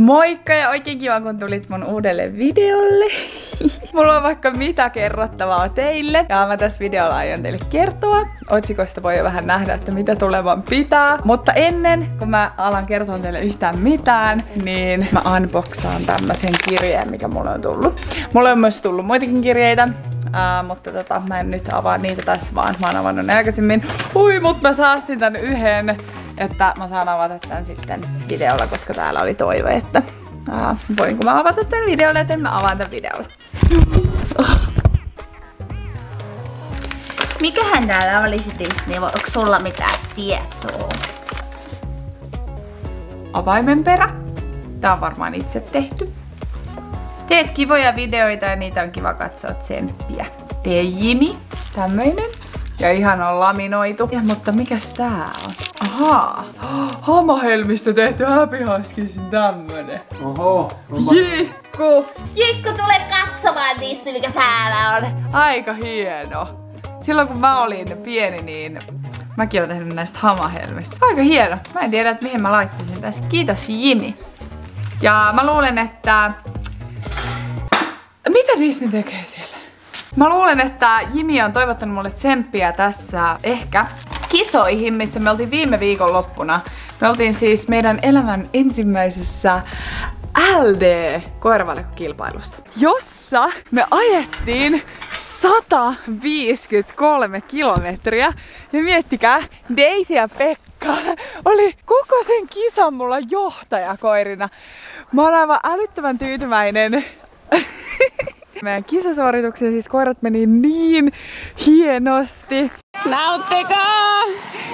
Moikka ja oikein kiva kun tulit mun uudelle videolle. Mulla on vaikka mitä kerrottavaa teille. Ja mä tässä videolla aion teille kertoa. Otsikosta voi jo vähän nähdä, että mitä tulevan pitää. Mutta ennen kuin mä alan kertoa teille yhtään mitään, niin mä unboxaan tämmösen kirjeen, mikä mulle on tullut. Mulle on myös tullut muitakin kirjeitä. Mutta mä en nyt avaa niitä tässä, vaan mä oon avannut ne aikaisemmin. Mut mä säästin tän yhden, että mä saan avata tän sitten videolla, koska täällä oli toive, että voinko mä avata tän videolla, joten mä avaan tän videolla. Mikähän täällä olisi Disney? Onko sulla mitään tietoa? Avaimenperä. Tää on varmaan itse tehty. Teet kivoja videoita ja niitä on kiva katsoa tsemppiä. Tee Jimi. Tämmöinen. Ja ihan on laminoitu. Ja, mutta mikäs tää on? Ahaa. Hamahelmistä tehty Happy Huskisin tämmönen. Oho. Jikku. Jikku, tule katsomaan Disney, mikä täällä on. Aika hieno. Silloin kun mä olin pieni, niin mäkin oon tehnyt näistä hamahelmistä. Aika hieno. Mä en tiedä, että mihin mä laittaisin tässä. Kiitos Jimi. Ja mä luulen, että... Mitä Disney tekee siellä? Mä luulen, että Jimi on toivottanut mulle tsemppiä tässä ehkä kisoihin, missä me oltiin viime viikon loppuna. Me oltiin siis meidän elämän ensimmäisessä LD-koiravaljakokilpailussa, jossa me ajettiin 153 kilometriä. Ja miettikää, Daisy ja Pekka oli koko sen kisan mulla johtajakoirina. Mä oon aivan älyttömän tyytyväinen. Meidän kisasuoritukseen siis koirat meni niin hienosti. Nauttikaa!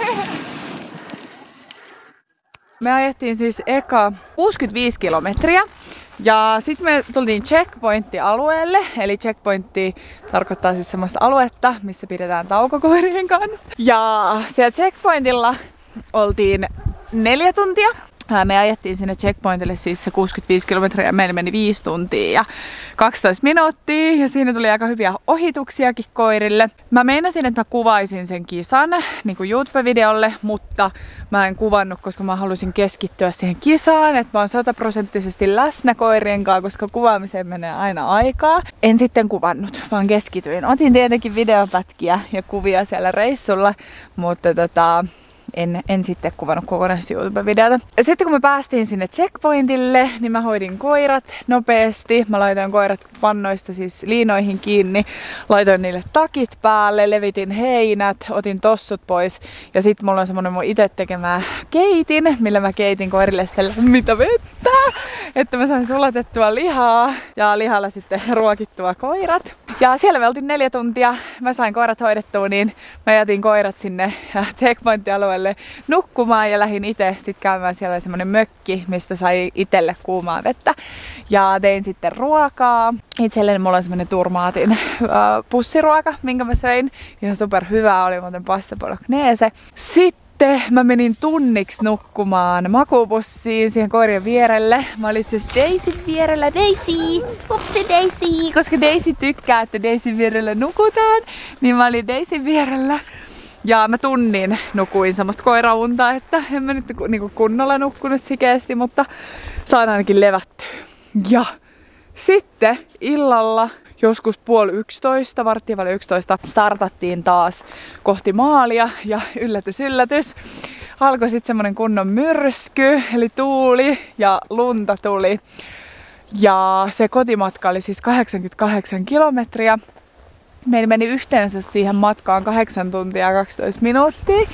Me ajettiin siis eka 65 kilometriä. Ja sitten me tultiin checkpointti-alueelle. Eli checkpointti tarkoittaa siis semmoista aluetta, missä pidetään taukokoirien kanssa. Ja siellä checkpointilla oltiin 4 tuntia. Me ajettiin sinne checkpointille siis se 65 kilometriä ja meillä meni 5 tuntia ja 12 minuuttia ja siinä tuli aika hyviä ohituksiakin koirille. Mä meinasin, että mä kuvaisin sen kisan niin kuin YouTube-videolle, mutta mä en kuvannut, koska mä halusin keskittyä siihen kisaan, että mä oon 100% läsnä koirien kanssa, koska kuvaamiseen menee aina aikaa. En sitten kuvannut, vaan keskityin. Otin tietenkin videopätkiä ja kuvia siellä reissulla, mutta en sitten kuvannut kokonaisesti YouTube-videota. Sitten kun me päästiin sinne checkpointille, niin mä hoidin koirat nopeasti. Mä laitoin koirat vannoista siis liinoihin kiinni. Laitoin niille takit päälle, levitin heinät, otin tossut pois. Ja sitten mulla on semmonen mun itse tekemä keitin, millä mä keitin koirille sitten lämmintä vettä. Että mä sain sulatettua lihaa ja lihalla sitten ruokittua koirat. Ja siellä me oltiin 4 tuntia. Mä sain koirat hoidettua, niin mä jätin koirat sinne checkpointti-alueelle nukkumaan ja lähdin itse sitten käymään. Siellä oli semmonen mökki, mistä sai itselle kuumaa vettä. Ja tein sitten ruokaa. Itselleni mulla on semmonen Turmaatin pussiruoka, minkä mä söin. Ihan super hyvää, oli muuten pasta bolognese. Sitten mä menin tunniksi nukkumaan makuupussiin siihen koirien vierelle. Mä olin siis Daisyn vierellä. Daisy! Upsi Daisy! Koska Daisy tykkää, että Daisyn vierellä nukutaan, niin mä olin Daisyn vierellä. Ja mä tunnin nukuin semmoista koiraunta, että en mä nyt niinku kunnolla nukkunut sikeästi, mutta saan ainakin levättyä. Ja sitten illalla joskus 10:30, varttia vaille 11, startattiin taas kohti maalia ja yllätys yllätys. Alkoi sitten semmonen kunnon myrsky, eli tuuli ja lunta tuli. Ja se kotimatka oli siis 88 kilometriä. Meillä meni yhteensä siihen matkaan 8 tuntia ja 12 minuuttia.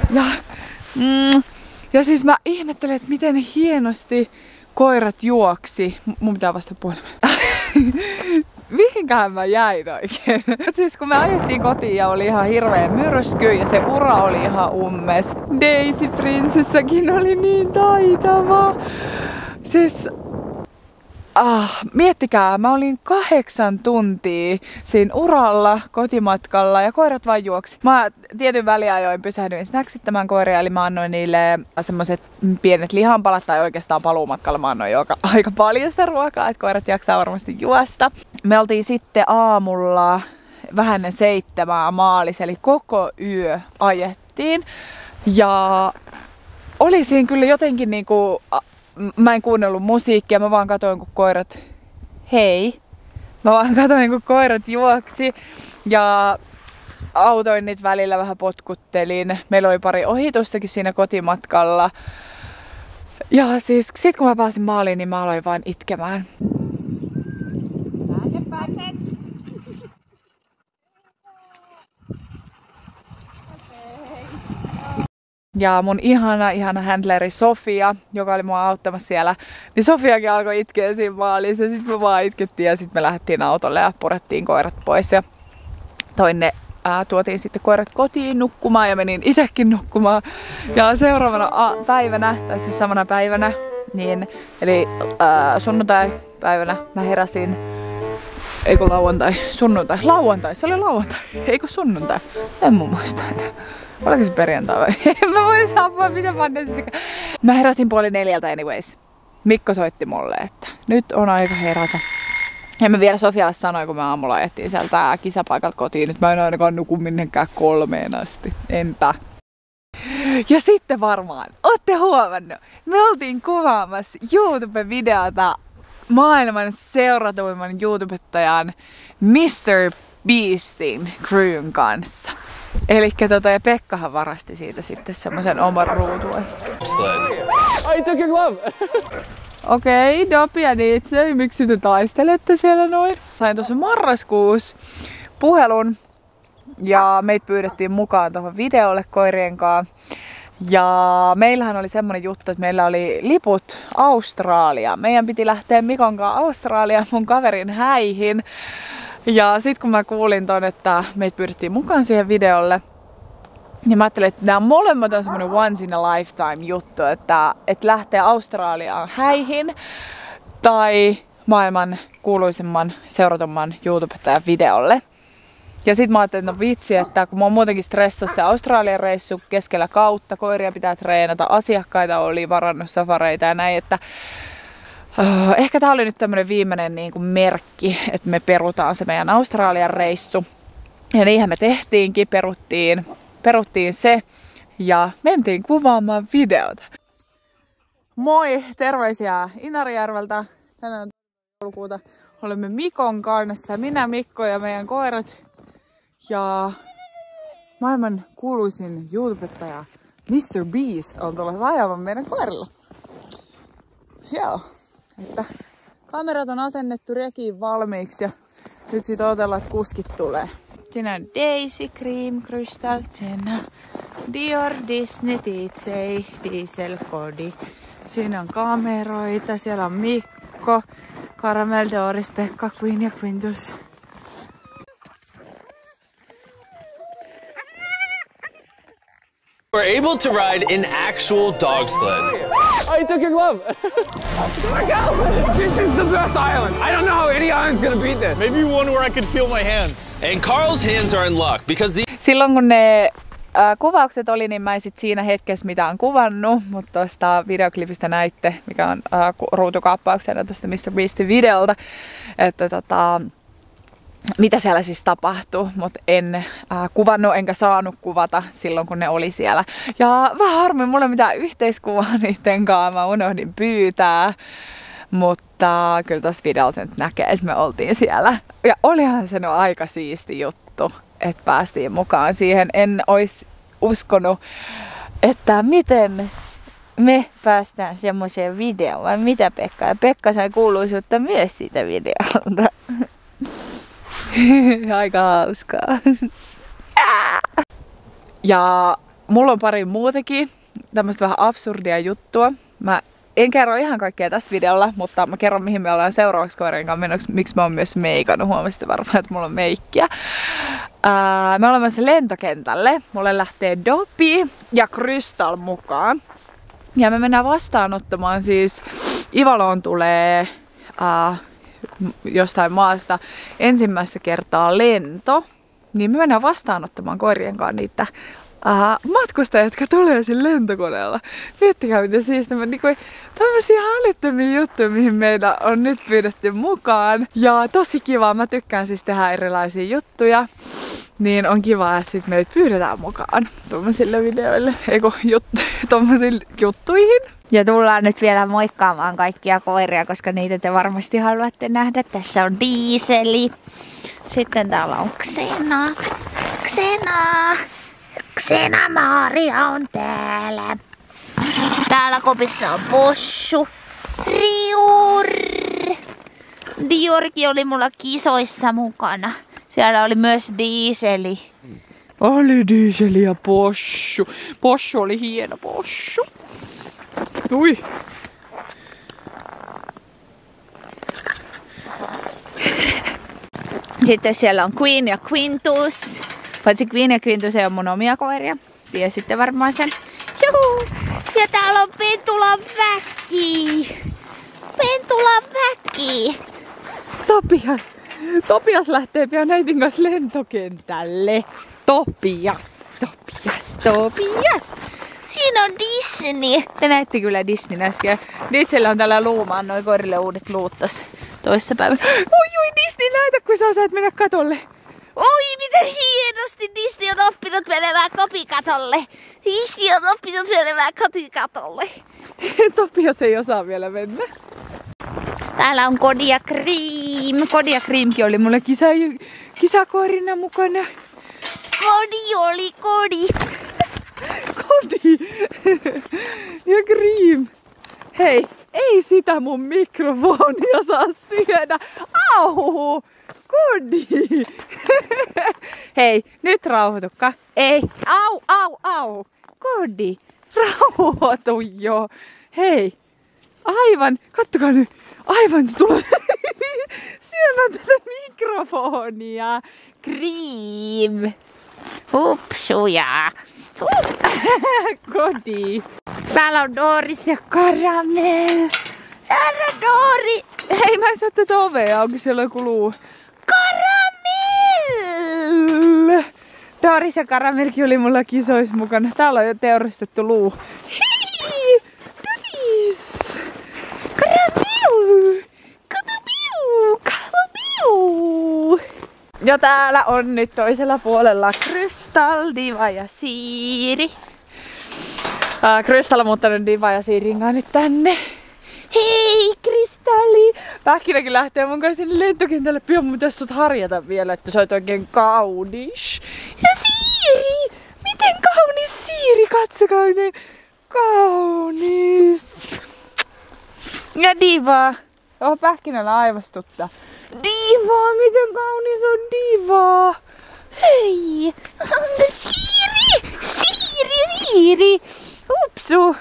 Ja siis mä ihmettelin, että miten hienosti koirat juoksi. Mun pitää vasta puhelimeen. Mihinkähän mä jäin oikein? Siis kun me ajettiin kotiin ja oli ihan hirveä myrsky ja se ura oli ihan ummes. Daisy prinsessakin oli niin taitava. Siis... miettikää, mä olin 8 tuntia siinä uralla, kotimatkalla ja koirat vaan juoksi. Mä tietyn väliajoin pysähdyin snacksittämään koiria, eli mä annoin niille semmoset pienet lihanpalat, tai oikeastaan paluumatkalla mä annoin aika paljon sitä ruokaa, että koirat jaksaa varmasti juosta. Me oltiin sitten aamulla vähän 7 maalissa, eli koko yö ajettiin. Ja oli siinä kyllä jotenkin niinku mä en kuunnellut musiikkia, mä vaan katoin kun koirat... Hei! Mä vaan katoin kun koirat juoksi ja autoin niitä välillä vähän potkuttelin. Meillä oli pari ohitustakin siinä kotimatkalla. Ja siis sit kun mä pääsin maaliin, niin mä aloin vaan itkemään. Ja mun ihana handleri Sofia, joka oli mua auttamassa siellä, niin Sofiakin alkoi itkeä siinä maalissa. Ja sit me vaan itkettiin ja sit me lähdettiin autolle ja purettiin koirat pois. Ja tuotiin sitten koirat kotiin nukkumaan ja menin itsekin nukkumaan. Ja seuraavana päivänä, tai siis samana päivänä, niin, eli sunnuntai-päivänä mä heräsin, ei kun lauantai, se oli lauantai, ei kun sunnuntai, en mun muista enää. Oliko se perjantai vai? Mä voin saapua mitä vannessi. Mä heräsin 3:30 anyways. Mikko soitti mulle, että nyt on aika herätä. Ja mä vielä Sofialle sanoin, kun me aamulla ajettiin sieltä kisapaikalta kotiin, että mä en ainakaan nuku minnenkään 3 asti. Enpä. Ja sitten varmaan, ootte huomannut, me oltiin kuvaamassa YouTube-videota maailman seuratuimman YouTubettajan Mr. Beastin crewn kanssa. Elikkä ja Pekkahan varasti siitä sitten semmosen oman ruutuen. I took your glove! Okei, Dopi ja Nietzsche, miksi te taistelette siellä noin? Sain tuossa marraskuussa puhelun ja meitä pyydettiin mukaan tuohon videolle koirien kanssa. Ja meillähän oli semmonen juttu, että meillä oli liput Australiaan. Meidän piti lähteä Mikon kanssa Australiaan mun kaverin häihin. Ja sit kun mä kuulin ton, että meitä pyydettiin mukaan siihen videolle, niin mä ajattelin, että nämä molemmat on semmonen once in a lifetime juttu, että lähtee Australiaan häihin tai maailman kuuluisimman seuratumman YouTubettajan videolle. Ja sit mä ajattelin, että no vitsi, että kun mä oon muutenkin stressassa se Australian reissu keskellä kautta, koiria pitää treenata, asiakkaita oli varannut safareita ja näin, että ehkä tää oli nyt tämmönen viimeinen niin kuin merkki, että me perutaan se meidän Australian reissu. Ja niinhän me tehtiinkin, peruttiin se ja mentiin kuvaamaan videota. Moi, terveisiä Inarijärveltä. Tänään on joulukuuta. Olemme Mikon kanssa, minä, Mikko ja meidän koirat. Ja maailman kuuluisin YouTubettaja Mr. Beast on tuolla ajavan meidän koirilla. Joo. Että kamerat on asennettu rekiin valmiiksi ja nyt sit odotellaan, että kuskit tulee. Siinä on Daisy, Cream, Crystal, Jenna, Dior, Disney, DJ, Diesel, Kodi. Siinä on kameroita, siellä on Mikko, Caramel, Doris, Pekka, Queen ja Quintus. We're able to ride an actual dog sled. I took your glove. Let go. This is the best island. I don't know how any island's gonna beat this. Maybe one where I could feel my hands. And Carl's hands are in luck because the... Silloin kun ne kuvaukset oli, niin mä en sit siinä hetkessä mitään kuvannut, mutta tuosta videoklipistä näitte, mikä on ruutukaappauksena tästä Mr. Beastin videolta, että mitä siellä siis tapahtui, mutta en kuvannut enkä saanut kuvata silloin, kun ne oli siellä. Ja vähän harmi, mulla ei mitään yhteiskuvaa niiden kanssa, mä unohdin pyytää. Mutta kyllä tossa videolta nyt näkee, että me oltiin siellä. Ja olihan se aika siisti juttu, että päästiin mukaan siihen. En olisi uskonut, että miten me päästään semmoiseen videoon, vai mitä Pekka? Ja Pekka sai kuuluisuutta myös siitä videolta. Aika hauskaa. Ja mulla on pari muutakin tämmöistä vähän absurdia juttua. Mä en kerro ihan kaikkea tässä videolla, mutta mä kerron mihin me ollaan seuraavaksi koirien kanssa menoksi, miksi mä oon myös meikannut. Huomasitte varmaan, että mulla on meikkiä. Me ollaan myös lentokentälle. Mulle lähtee Dopi ja Crystal mukaan. Ja me mennään vastaanottamaan siis, Ivaloon tulee jostain maasta ensimmäistä kertaa lento, niin me mennään vastaanottamaan koirien kanssa niitä matkustajia, jotka tulee sen lentokoneella. Miettikää miten siistiä, tämmöisiä älyttömiä juttuja, mihin meidän on nyt pyydetty mukaan. Ja tosi kiva, mä tykkään siis tehdä erilaisia juttuja, niin on kiva, että sit meitä pyydetään mukaan tommosille videoille, tommosille juttuihin. Ja tullaan nyt vielä moikkaamaan kaikkia koiria, koska niitä te varmasti haluatte nähdä. Tässä on Dieseli. Sitten täällä on Xena. Xena Maria on täällä. Täällä kopissa on Possu. Diorkin oli mulla kisoissa mukana. Siellä oli myös Dieseli. Oli Dieseli ja Possu. Possu oli hieno Possu. Ui. Sitten siellä on Queen ja Quintus. Paitsi Queen ja Quintus ei ole mun omia koiria. Tiesitte varmaan sen. Juhu. Ja täällä on Pentulan väki. Topias lähtee pian äitin kanssa lentokentälle. Topias. Siinä on Disney. Te näette kyllä Disneyn äsken. Disneyllä on tällä luumaan noin koirille uudet luut tossa toissapäivänä. Oi Disney, näytä kun sä saat mennä katolle. Oi, miten hienosti Disney on oppinut menemään kopikatolle. Topias ei osaa vielä mennä. Täällä on Kodi ja Cream. Kodi ja Creamkin oli mulle kisakoirina mukana. Kodi. Kodi ja Cream. Hei, ei sitä mun mikrofonia saa syödä. Au! Kodi! Hei, nyt rauhoitukka. Ei, au! Kodi, rauhoitu jo. Hei, aivan, kattokaa nyt. Aivan, se tulee syömään tätä mikrofonia. Cream. Upsuja. Kodi. Täällä on Doris ja Caramel. Täällä on Dori. Hei, mä en saa tätä ovea, onko siellä joku luu? Caramel. Doris ja Caramelkin oli mulla kisoissa mukana. Täällä on jo teurastettu luu. Hei! Doris! Caramel! Ja täällä on nyt toisella puolella Crystal, Diva ja Siiri. Crystal on muuttanut Diva ja Siirin kanssa nyt tänne. Hei Kristalli! Pähkinäkin lähtee mun kanssa sinne lentokentälle. Pian mun tässä sut harjata vielä, että sä oot oikein kaunis. Ja Siiri! Miten kaunis Siiri! Katsokaa miten kaunis! Ja Diva! Pähkinällä aivastuttaa. Diva! Miten kaunis on Diva! Hei! Siiri! Upsu!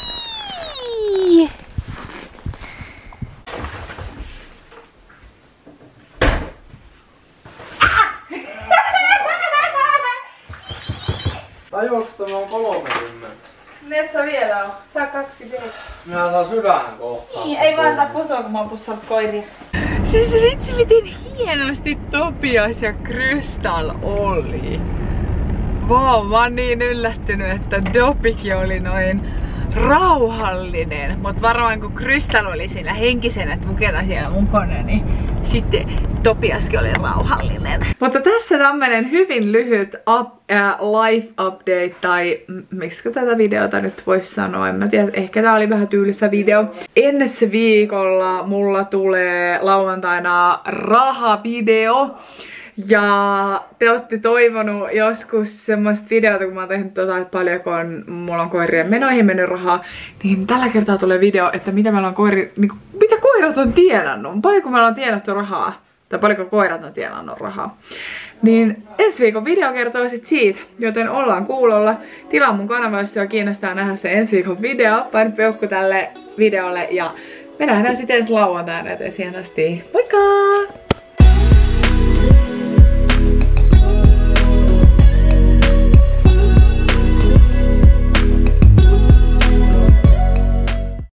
Tajuuko, että on 30? Et sä vielä oo. Sä 20. Minä saan sydän kohta. Niin, ei vaan antaa pusua, kun mä oon pussannut koiria. Siis vitsi, miten hienosti Topias ja Crystal oli. Vau, mä oon niin yllättynyt, että Dopikin oli noin rauhallinen. Mut varmaan kun Crystal oli siinä henkisenä tukena siellä mukana, niin sitten Topiaskin oli rauhallinen. Mutta tässä tämmönen hyvin lyhyt life update, tai miksi tätä videota nyt voisi sanoa, en mä tiedä, ehkä tää oli vähän tyylissä video. Ensi viikolla mulla tulee lauantaina rahavideo. Ja te olette toivonut joskus semmoista videota, kun mä oon tehnyt paljonko mulla on koirien menoihin mennyt rahaa, niin tällä kertaa tulee video, että mitä meillä on mitä koirat on tienannut, paljonko meillä on tienattu rahaa, tai paljonko koirat on tienannut rahaa. Niin ensi viikon video kertoo sit siitä, joten ollaan kuulolla. Tilaa mun kanava, jos sua kiinnostaa nähdä se ensi viikon video. Paina peukku tälle videolle ja me nähdään sitten ensi lauantaina, joten siihen asti. Moikka!